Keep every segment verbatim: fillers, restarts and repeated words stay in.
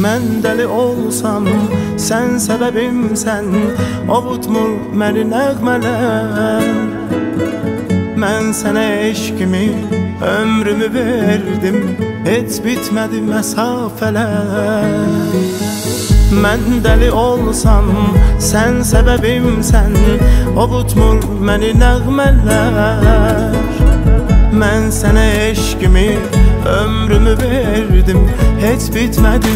Mən dəli olsam, sən səbəbimsən, ovutmur məni nəğmələr. Mən sənə eşqimi, ömrümü verdim, heç bitmədi məsafələr. Mən dəli olsam, sən səbəbimsən, ovutmur məni nəğmələr. Mən sənə eşqimi, ömrümü verdim, heç bitmədi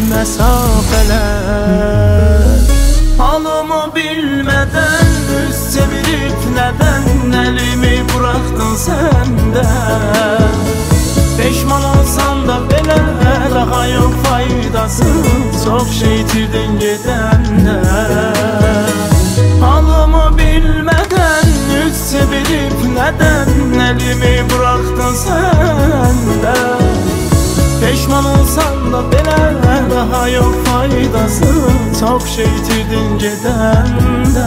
məsafələr. Halımı bilmədən, üz çevirib nədən, əlimi buraxdın səndə. Peşman olsan da belə, daha yox faydası, çox şey itirdin gedəndə. Halımı bilmədən, üz çevirib nədən, əlimi buraxdın səndə. Peşman olsan da belə, daha yox faydası, çox şey itirdin gedəndə.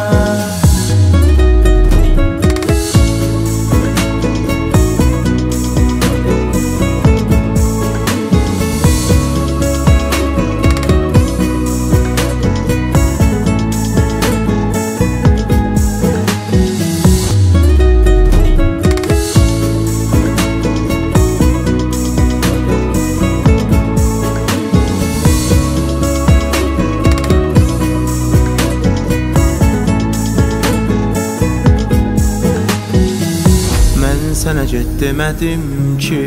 Sənə get demədim ki,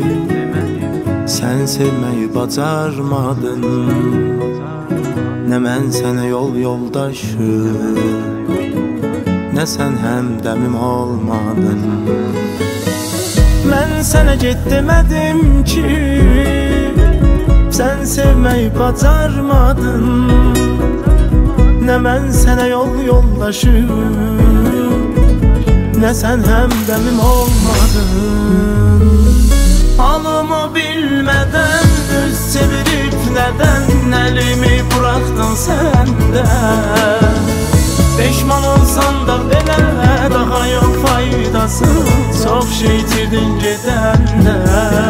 sən sevməyi bacarmadın. Nə mən sənə yol yoldaşı, nə sən həmdəmim olmadın. Mən sənə get demədim ki, sən sevməyi bacarmadın. Nə mən sənə yol yoldaşı, nə sən həmdəmim olmadın. Halımı bilmədən, üz çevirib nədən, əlimi buraxdın səndə. Peşman olsan da belə, daha yox faydası, çox şey itirdin gedəndə.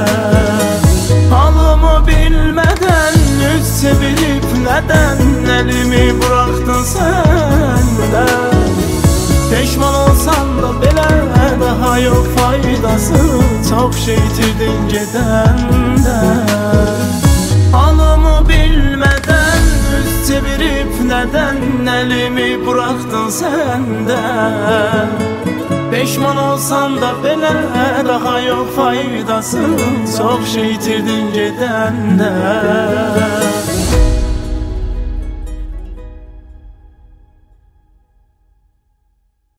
Halımı bilmədən, üz çevirib nədən, əlimi buraxdın səndə. Peşman olsan da belə, daha yox faydası, çox şey itirdin gedəndə. Halımı bilmədən, üz çevirib nədən, əlimi buraxdın səndə. Peşman olsan da belə, daha yox faydası, çox şey itirdin gedəndə.